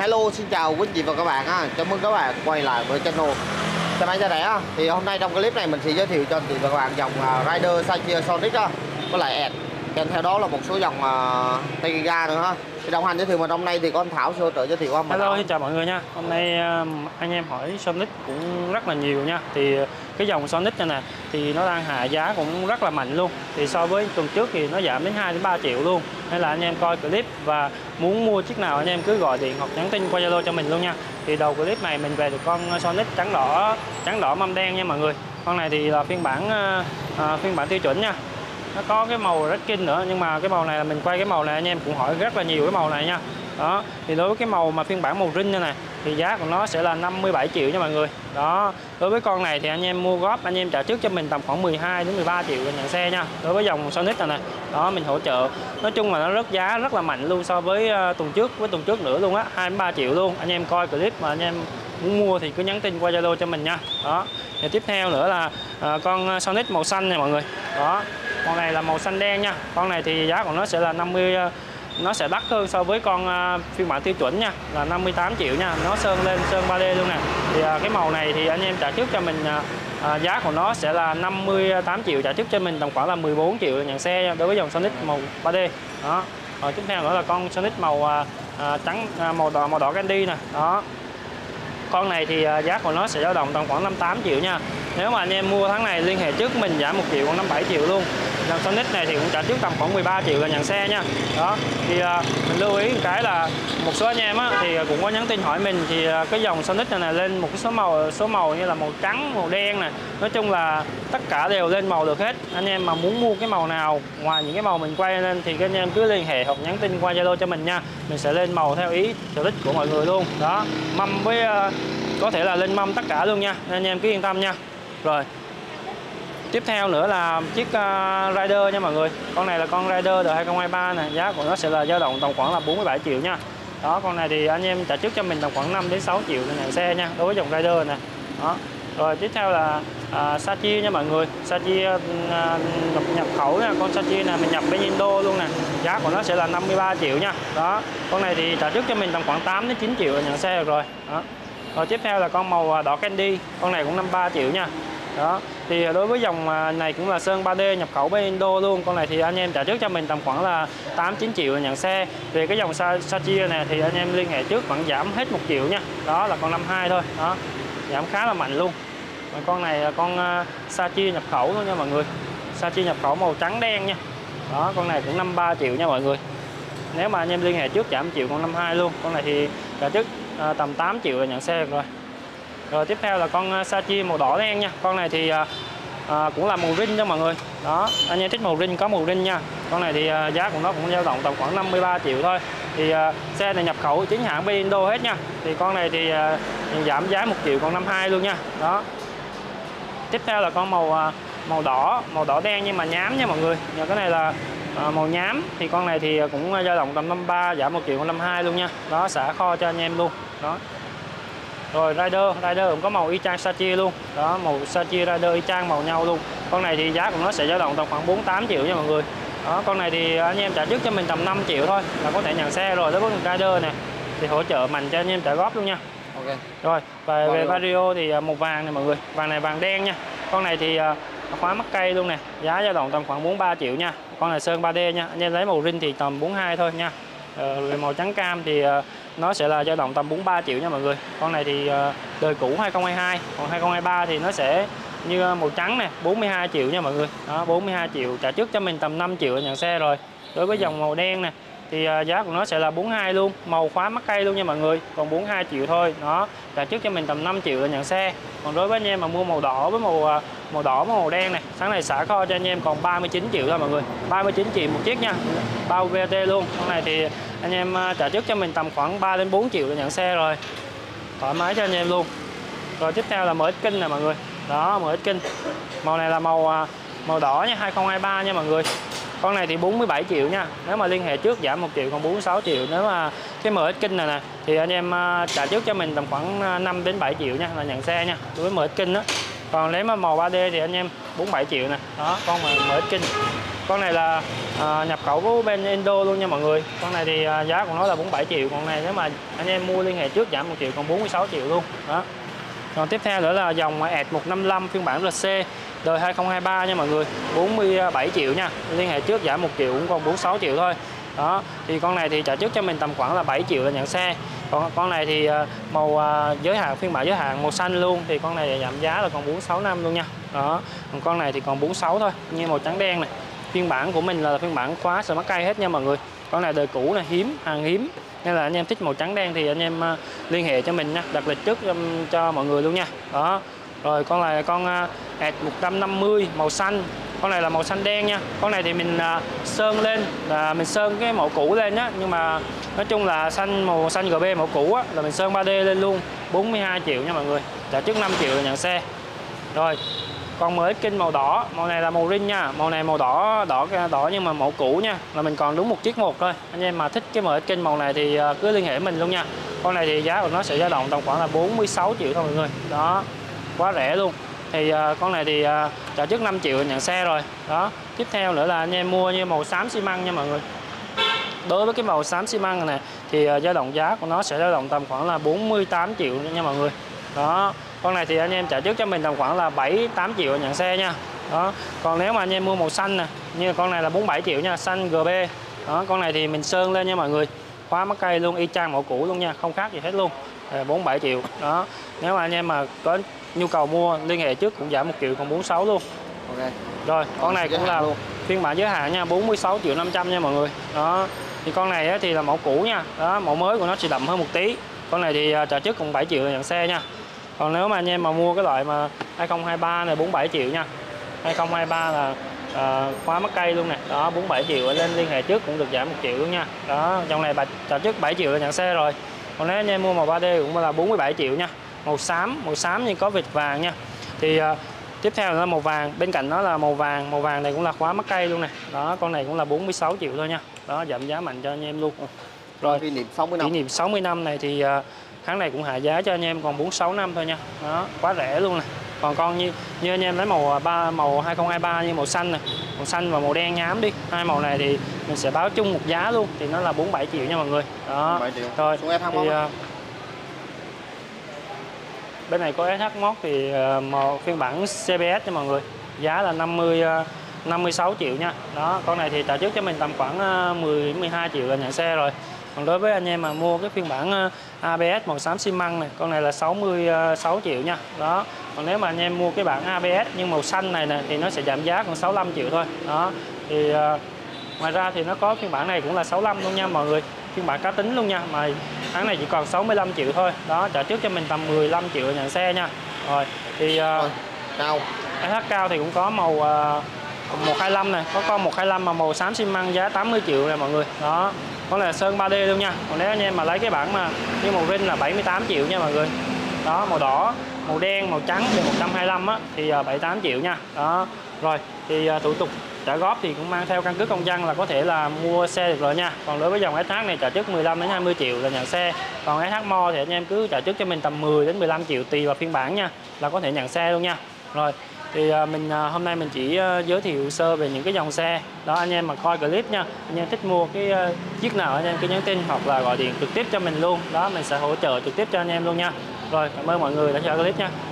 Hello, xin chào quý anh chị và các bạn ha. Chào mừng các bạn quay lại với channel xe máy giá rẻ á. Thì hôm nay trong clip này mình sẽ giới thiệu cho anh chị và các bạn dòng Rider Sachi Sonic á, với lại Ed. Kèm theo đó là một số dòng tay ga nữa ha. Thì đồng hành giới thiệu mình hôm nay thì có anh Thảo sẽ hỗ trợ giới thiệu không? Hello, xin chào mọi người nha. Hôm nay anh em hỏi Sonic cũng rất là nhiều nha. Thì cái dòng Sonic này nè thì nó đang hạ giá cũng rất là mạnh luôn. Thì so với tuần trước thì nó giảm đến 2 đến 3 triệu luôn. Nên là anh em coi clip và muốn mua chiếc nào anh em cứ gọi điện hoặc nhắn tin qua Zalo cho mình luôn nha. Thì đầu clip này mình về được con Sonic trắng đỏ mâm đen nha mọi người. Con này thì là phiên bản tiêu chuẩn nha. Nó có cái màu rất kinh nữa, nhưng mà cái màu này là mình quay cái màu này anh em cũng hỏi rất là nhiều cái màu này nha. Đó, thì đối với cái màu mà phiên bản màu rin này thì giá của nó sẽ là 57 triệu nha mọi người. Đó, đối với con này thì anh em mua góp anh em trả trước cho mình tầm khoảng 12 đến 13 triệu để nhận xe nha. Đối với dòng Sonic này nè. Đó, mình hỗ trợ. Nói chung là nó rớt giá rất là mạnh luôn so với tuần trước nữa luôn á, 2 đến 3 triệu luôn. Anh em coi clip mà anh em muốn mua thì cứ nhắn tin qua Zalo cho mình nha. Đó. Thì tiếp theo nữa là con Sonic màu xanh này mọi người. Đó. Con này là màu xanh đen nha. Con này thì giá của nó sẽ là 50, nó sẽ đắt hơn so với con phiên bản tiêu chuẩn nha, là 58 triệu nha. Nó sơn lên sơn 3D luôn nè. Thì cái màu này thì anh em trả trước cho mình giá của nó sẽ là 58 triệu, trả trước cho mình tầm khoảng là 14 triệu nhận xe nha, đối với dòng Sonic màu 3D. Đó. Rồi tiếp theo nữa là con Sonic màu trắng màu đỏ candy nè. Đó. Con này thì giá của nó sẽ dao động tầm khoảng 58 triệu nha. Nếu mà anh em mua tháng này liên hệ trước mình giảm 1 triệu còn 57 triệu luôn. Dòng Sonic này thì cũng trả trước tầm khoảng 13 triệu là nhận xe nha. Đó. Thì mình lưu ý một cái là một số anh em á, thì cũng có nhắn tin hỏi mình thì cái dòng Sonic này lên một cái số màu như là màu trắng, màu đen này. Nói chung là tất cả đều lên màu được hết. Anh em mà muốn mua cái màu nào ngoài những cái màu mình quay lên thì các anh em cứ liên hệ hoặc nhắn tin qua Zalo cho mình nha. Mình sẽ lên màu theo ý sở thích của mọi người luôn. Đó. Mâm với có thể là lên mâm tất cả luôn nha, nên anh em cứ yên tâm nha. Rồi tiếp theo nữa là chiếc Rider nha mọi người. Con này là con Rider đời 2023 này, giá của nó sẽ là dao động tầm khoảng là 47 triệu nha. Đó, con này thì anh em trả trước cho mình tầm khoảng 5 đến 6 triệu để nhận xe nha, đối với dòng Rider này. Đó. Rồi tiếp theo là Sachi nha mọi người. Sachi nhập khẩu nha, con Sachi này mình nhập bên Indo luôn nè. Giá của nó sẽ là 53 triệu nha. Đó. Con này thì trả trước cho mình tầm khoảng 8 đến 9 triệu để nhận xe được rồi. Đó. Rồi tiếp theo là con màu đỏ candy, con này cũng 53 triệu nha. Đó. Thì đối với dòng này cũng là sơn 3D nhập khẩu bên Indo luôn. Con này thì anh em trả trước cho mình tầm khoảng là 8-9 triệu để nhận xe. Về cái dòng Sachi này thì anh em liên hệ trước khoảng giảm hết 1 triệu nha. Đó là con 52 thôi. Đó. Giảm khá là mạnh luôn. Và con này là con Sachi nhập khẩu luôn nha mọi người. Sachi nhập khẩu màu trắng đen nha. Đó, con này cũng 53 triệu nha mọi người. Nếu mà anh em liên hệ trước giảm 1 triệu còn 52 luôn. Con này thì trả trước tầm 8 triệu là nhận xe được rồi. Rồi tiếp theo là con Sachi màu đỏ đen nha. Con này thì cũng là màu rin cho mọi người. Đó, anh em thích màu rin có màu rin nha. Con này thì giá của nó cũng dao động tầm khoảng 53 triệu thôi. Thì xe này nhập khẩu chính hãng bên Indo hết nha. Thì con này thì giảm giá 1 triệu còn 52 luôn nha. Đó. Tiếp theo là con màu đỏ đen nhưng mà nhám nha mọi người. Và cái này là màu nhám, thì con này thì cũng dao động tầm 53, giảm 1 triệu còn 52 luôn nha. Đó, xả kho cho anh em luôn. Đó. Rồi Rider cũng có màu y chang Sachi luôn. Đó, màu Sachi Rider y chang màu nhau luôn. Con này thì giá của nó sẽ dao động tầm khoảng 48 triệu nha mọi người. Đó, con này thì anh em trả trước cho mình tầm 5 triệu thôi là có thể nhận xe rồi. Đối với con Rider này thì hỗ trợ mạnh cho anh em trả góp luôn nha. Ok. Rồi, và về Vario thì màu vàng này mọi người. Vàng này vàng đen nha. Con này thì khóa mắc cây luôn nè, giá dao động tầm khoảng 43 triệu nha. Con này sơn 3D nha. Anh em lấy màu rin thì tầm 42 thôi nha. Về màu trắng cam thì nó sẽ là dao động tầm 43 triệu nha mọi người. Con này thì đời cũ 2022, còn 2023 thì nó sẽ như màu trắng nè, 42 triệu nha mọi người. Đó, 42 triệu, trả trước cho mình tầm 5 triệu nhận xe rồi. Đối với dòng màu đen nè thì giá của nó sẽ là 42 luôn, màu khóa mắc cây luôn nha mọi người, còn 42 triệu thôi. Đó, trả trước cho mình tầm 5 triệu để nhận xe. Còn đối với anh em mà mua màu đỏ với màu đen này, sáng này xả kho cho anh em còn 39 triệu thôi mọi người, 39 triệu một chiếc nha, bao VAT luôn. Con này thì anh em trả trước cho mình tầm khoảng 3 đến 4 triệu để nhận xe rồi, thoải mái cho anh em luôn. Rồi tiếp theo là MX King nè mọi người. Đó, MX King màu này là màu đỏ nha, 2023 nha mọi người. Con này thì 47 triệu nha. Nếu mà liên hệ trước giảm 1 triệu còn 46 triệu. Nếu mà cái MX King này nè thì anh em trả trước cho mình tầm khoảng 5 đến 7 triệu nha là nhận xe nha, đối với MX King đó. Còn nếu mà màu 3D thì anh em 47 triệu nè. Đó, con MX King. con này là nhập khẩu của bên Indo luôn nha mọi người. Con này thì giá của nó là 47 triệu. Còn này nếu mà anh em mua liên hệ trước giảm 1 triệu còn 46 triệu luôn đó. Còn tiếp theo nữa là dòng ED 155 phiên bản RC đời 2023 nha mọi người, 47 triệu nha. Liên hệ trước giảm 1 triệu cũng còn 46 triệu thôi. Đó, thì con này thì trả trước cho mình tầm khoảng là 7 triệu là nhận xe. Còn con này thì màu giới hạn, phiên bản giới hạn màu xanh luôn, thì con này giảm giá là còn 46 năm luôn nha. Đó, còn con này thì còn 46 thôi, như màu trắng đen này. Phiên bản của mình là phiên bản khóa smart cây hết nha mọi người. Con này đời cũ này, hiếm, hàng hiếm. Nên là anh em thích màu trắng đen thì anh em liên hệ cho mình nha, đặt lịch trước cho mọi người luôn nha. Đó. Rồi con này là con ED 150 màu xanh. Con này là màu xanh đen nha. Con này thì mình sơn lên là mình sơn cái mẫu cũ lên á, nhưng mà nói chung là màu xanh GB mẫu cũ á là mình sơn 3D lên luôn, 42 triệu nha mọi người. Trả trước 5 triệu là nhận xe. Rồi, còn MX màu đỏ, màu này là màu ring nha. Màu này màu đỏ nhưng mà mẫu cũ nha, là mình còn đúng một chiếc một thôi. Anh em mà thích cái MX màu này thì cứ liên hệ mình luôn nha. Con này thì giá của nó sẽ dao động tầm khoảng là 46 triệu thôi mọi người. Đó, quá rẻ luôn. Thì con này thì trả trước 5 triệu nhận xe rồi. Đó, tiếp theo nữa là anh em mua như màu xám xi măng nha mọi người. Đối với cái màu xám xi măng này thì dao động giá của nó sẽ dao động tầm khoảng là 48 triệu nha mọi người. Đó, con này thì anh em trả trước cho mình tầm khoảng là 7-8 triệu nhận xe nha. Đó, còn nếu mà anh em mua màu xanh nè, như con này là 47 triệu nha, xanh GB. Đó, con này thì mình sơn lên nha mọi người, khóa mắc cây luôn, y chang mẫu cũ luôn nha, không khác gì hết luôn. 47 triệu. Đó, nếu mà anh em mà có nhu cầu mua liên hệ trước cũng giảm 1 triệu còn 46 luôn. Ok. Rồi, con này cũng là phiên bản giới hạn nha, 46 triệu 500 nha mọi người. Đó, thì con này thì là mẫu cũ nha. Đó, mẫu mới của nó chỉ đậm hơn một tí. Con này thì trả trước cùng 7 triệu là nhận xe nha. Còn nếu mà anh em mà mua cái loại mà 2023 này 47 triệu nha. 2023 là khóa mắc cây luôn nè. Đó, 47 triệu lên liên hệ trước cũng được giảm 1 triệu luôn nha. Đó, trong này trả trước 7 triệu là nhận xe rồi. Còn nếu anh em mua màu 3D cũng là 47 triệu nha. Màu xám nhưng có vệt vàng nha. Thì tiếp theo là màu vàng, bên cạnh đó là màu vàng này cũng là khóa mắc cây luôn nè. Đó, con này cũng là 46 triệu thôi nha. Đó, giảm giá mạnh cho anh em luôn. Rồi, kỷ niệm 60 năm này thì tháng này cũng hạ giá cho anh em còn 46 năm thôi nha. Đó, quá rẻ luôn nè. Còn con như anh em lấy màu 2023 như màu xanh nè, màu xanh và màu đen nhám đi. Hai màu này thì mình sẽ báo chung một giá luôn, thì nó là 47 triệu nha mọi người. Đó. 47 triệu. Rồi, thì bên này có SH Mod thì phiên bản CBS cho mọi người. Giá là 56 triệu nha. Đó, con này thì trả trước cho mình tầm khoảng 12 triệu là nhận xe rồi. Còn đối với anh em mà mua cái phiên bản ABS màu xám xi măng này, con này là 66 triệu nha. Đó. Còn nếu mà anh em mua cái bản ABS nhưng màu xanh này nè thì nó sẽ giảm giá còn 65 triệu thôi. Đó. Thì ngoài ra thì nó có phiên bản này cũng là 65 luôn nha mọi người. Phiên bản cá tính luôn nha, mà tháng này chỉ còn 65 triệu thôi. Đó, trả trước cho mình tầm 15 triệu nhận xe nha. Rồi, thì cao. SH cao thì cũng có màu 125 này, có con 125 mà màu xám xi măng giá 80 triệu này mọi người. Đó, con này là sơn 3D luôn nha. Còn nếu anh em mà lấy cái bản mà như màu ring là 78 triệu nha mọi người. Đó, màu đỏ, màu đen, màu trắng thì 125 á thì 78 triệu nha. Đó. Rồi, thì thủ tục trả góp thì cũng mang theo căn cước công dân là có thể là mua xe được rồi nha. Còn đối với dòng SH này trả trước 15 đến 20 triệu là nhận xe. Còn SH Mo thì anh em cứ trả trước cho mình tầm 10 đến 15 triệu tùy vào phiên bản nha, là có thể nhận xe luôn nha. Rồi, thì hôm nay mình chỉ giới thiệu sơ về những cái dòng xe đó. Anh em mà coi clip nha, anh em thích mua cái chiếc nào anh em cứ nhắn tin hoặc là gọi điện trực tiếp cho mình luôn. Đó, mình sẽ hỗ trợ trực tiếp cho anh em luôn nha. Rồi, cảm ơn mọi người đã theo clip nha.